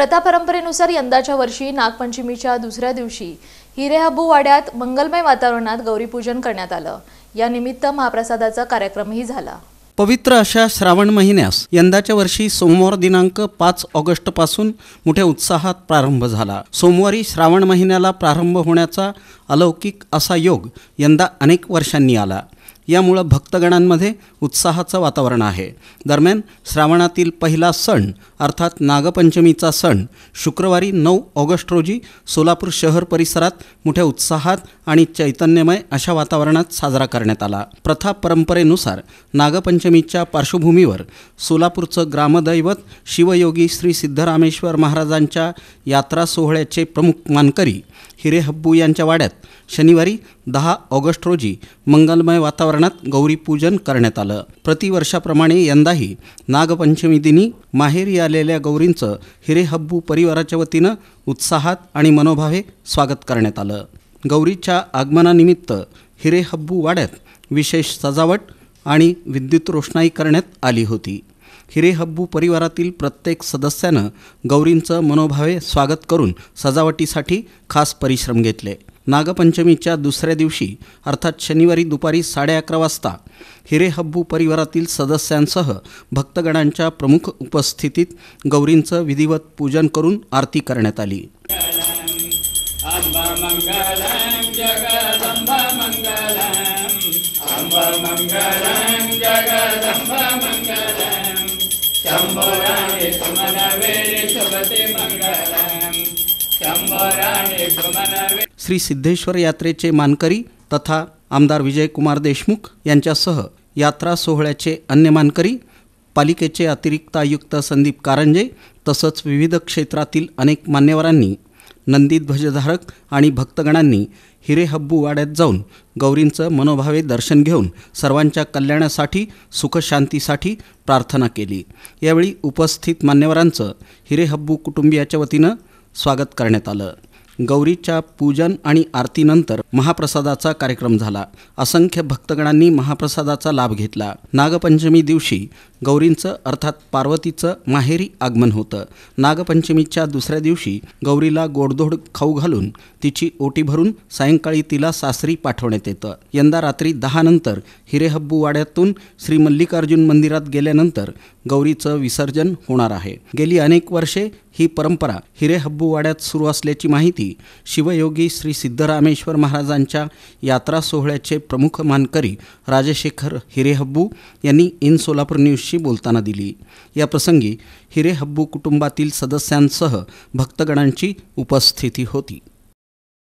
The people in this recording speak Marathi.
प्रथा परंपरेनुसार यंदाच्या वर्षी नागपंचमीच्या दुसऱ्या दिवशी हिरेहब्बू वाड्यात मंगलमय वातावरणात गौरीपूजन करण्यात आलं। या निमित्त महाप्रसादाचा कार्यक्रमही झाला। पवित्र अशा श्रावण महिन्यास यंदाच्या वर्षी सोमवार दिनांक 5 ऑगस्ट पासून मोठ्या उत्साहात प्रारंभ झाला। सोमवारी श्रावण महिन्याला प्रारंभ होण्याचा अलौकिक असा योग यंदा अनेक वर्षांनी आला। यामुळे भक्तगणांमध्ये उत्साहाचं वातावरण आहे। दरम्यान श्रावणातील पहिला सण अर्थात नागपंचमीचा सण शुक्रवारी 9 ऑगस्ट रोजी सोलापूर शहर परिसरात मोठ्या उत्साहात आणि चैतन्यमय अशा वातावरणात साजरा करण्यात आला। प्रथा परंपरेनुसार नागपंचमीच्या पार्श्वभूमीवर सोलापूरचं ग्रामदैवत शिवयोगी श्री सिद्धरामेश्वर महाराजांच्या यात्रा सोहळ्याचे प्रमुख मानकरी हिरेहब्बू यांच्या वाड्यात शनिवारी 10 ऑगस्ट रोजी मंगलमय वातावरणात गौरीपूजन करण्यात आलं। प्रतिवर्षाप्रमाणे यंदाही नागपंचमी दिनी माहेरी आलेल्या गौरींचं हिरेहब्बू परिवाराच्या वतीनं उत्साहात आणि मनोभावे स्वागत करण्यात आलं। गौरीच्या आगमनानिमित्त हिरेहब्बू वाड्यात विशेष सजावट आणि विद्युत रोषणाई करण्यात आली होती। हिरेहब्बू परिवारातील प्रत्येक सदस्यानं गौरींचं मनोभावे स्वागत करून सजावटीसाठी खास परिश्रम घेतले। नागपंचमीच्या दुसऱ्या दिवशी अर्थात शनिवारी दुपारी 11:30 वाजता हिरेहब्बू परिवारातील सदस्यांसह भक्तगणांच्या प्रमुख उपस्थितीत गौरींचं विधिवत पूजन करून आरती करण्यात आली। श्री सिद्धेश्वर यात्रेचे मानकरी तथा आमदार विजयकुमार देशमुख यांच्यासह यात्रा सोहळ्याचे अन्य मानकरी, पालिकेचे अतिरिक्त आयुक्त संदीप कारंजे तसंच विविध क्षेत्रातील अनेक मान्यवरांनी, नंदीध्वजधारक आणि भक्तगणांनी हिरेहब्बू वाड्यात जाऊन गौरींचं मनोभावे दर्शन घेऊन सर्वांच्या कल्याणासाठी सुखशांतीसाठी प्रार्थना केली। यावेळी उपस्थित मान्यवरांचं हिरेहब्बू कुटुंबियाच्या वतीनं स्वागत करण्यात आलं। गौरीच्या पूजन आणि आरतीनंतर महाप्रसादाचा कार्यक्रम झाला। असंख्य भक्तगणांनी महाप्रसादाचा लाभ घेतला। नागपंचमी दिवशी गौरींचं अर्थात पार्वतीचं माहेरी आगमन होतं। नागपंचमीच्या दुसऱ्या दिवशी गौरीला गोडधोड खाऊ घालून तिची ओटी भरून सायंकाळी तिला सासरी पाठवण्यात येतं। यंदा रात्री 10 नंतर हिरेहब्बू वाड्यातून श्री मल्लिकार्जुन मंदिरात गेल्यानंतर गौरीचं विसर्जन होणार आहे। गेली अनेक वर्षे ही परंपरा हिरेहब्बू वाड्यात सुरू असल्याची माहिती शिवयोगी श्री सिद्धरामेश्वर महाराजांच्या यात्रा सोहळ्याचे प्रमुख मानकरी राजशेखर हिरेहब्बू यांनी इन सोलापूर न्यूजशी बोलताना दिली। या प्रसंगी हिरेहब्बू कुटुंबातील सदस्यांसह भक्तगणांची उपस्थिती होती।